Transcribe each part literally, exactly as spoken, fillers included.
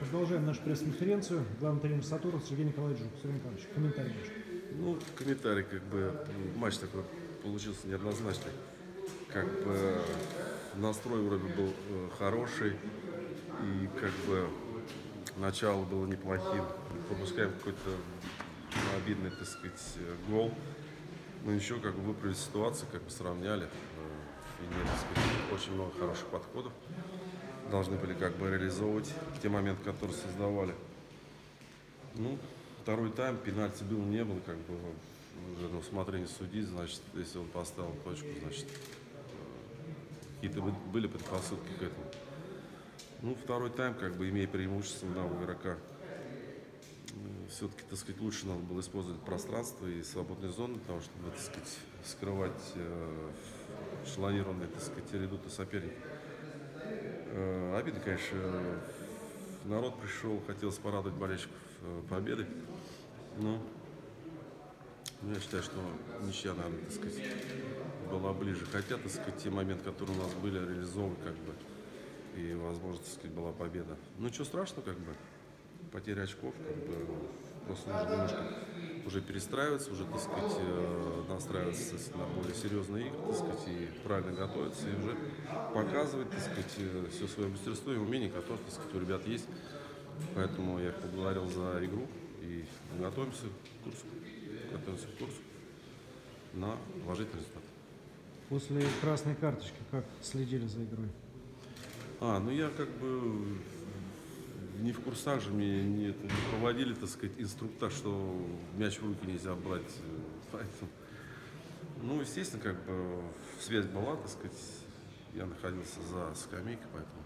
Продолжаем нашу пресс-конференцию. Главный тренер Сатурн Сергей Николаевич Жук. Сергей Николаевич, комментарий ваш. Ну, комментарий, как бы, матч такой получился неоднозначный. Как бы настрой вроде был э, хороший, и как бы начало было неплохим. Пропускаем какой-то обидный, так сказать, гол. Но еще как бы выправили ситуацию, как бы сравняли. И нет, так сказать, очень много хороших подходов. Должны были как бы реализовывать те моменты, которые создавали. Ну, второй тайм, пенальти был, не был, как бы уже на усмотрение судьи, значит, если он поставил точку, значит, какие-то были предпосылки к этому. Ну, второй тайм, как бы, имея преимущество одного игрока, все-таки, так сказать, лучше надо было использовать пространство и свободные зоны для того, чтобы, так сказать, скрывать э, эшелонированные, так сказать, редуты соперников. Э, обидно, конечно, народ пришел, хотелось порадовать болельщиков э, победой, но я считаю, что ничья, наверное, так сказать, была ближе. Хотя, так сказать, те моменты, которые у нас были, реализованы, как бы, и, возможно, так сказать, была победа. Ну, ничего страшного, как бы, потеря очков, как бы, просто нужно немножко уже перестраиваться, уже, так сказать, настраиваться на более серьезные игры, так сказать, и правильно готовиться, и уже показывать, так сказать, все свое мастерство и умение, которое, так сказать, у ребят есть. Поэтому я их поблагодарил за игру, и готовимся к курсу, готовимся к курсу на положительный результат. После красной карточки как следили за игрой? А, ну я как бы не в курсах же, мне не, не проводили, так сказать, инструктаж, что мяч в руки нельзя брать. Поэтому, ну, естественно, как бы связь была, так сказать, я находился за скамейкой, поэтому,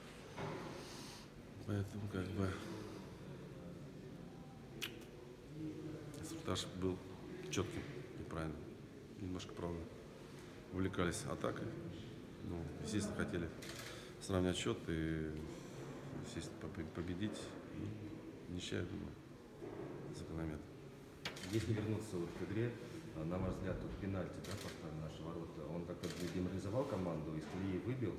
поэтому как бы инструктаж был четким и правильным. Немножко, правда, увлекались атакой. Ну, естественно, хотели сравнять счет и, естественно, победить. И ничья, я думаю, закономерно. Если вернуться вот к игре, на мой взгляд, тут пенальти, да, поставили наши ворота, он как-то деморализовал команду, из колеи выбил.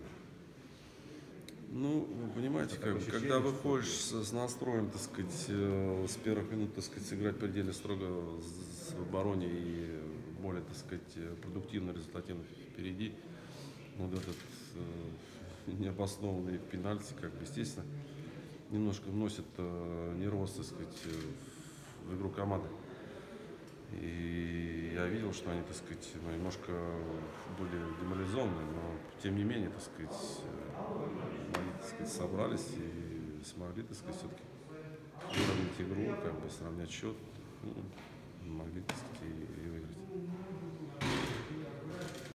Ну, вы понимаете, как, ощущение, когда выходишь с, с настроем, так сказать, э, с первых минут, так сказать, сыграть предельно строго в обороне и более, так сказать, продуктивно, результативно впереди, вот этот э, необоснованный пенальти, как бы, естественно, немножко вносит э, нервоз, так сказать, в игру команды. И я видел, что они, так сказать, немножко были деморализованы, но тем не менее, так сказать, они, так сказать, собрались и смогли, так сказать, все-таки выровнять игру, как бы сравнять счет, ну, могли, так сказать, и, и выиграть.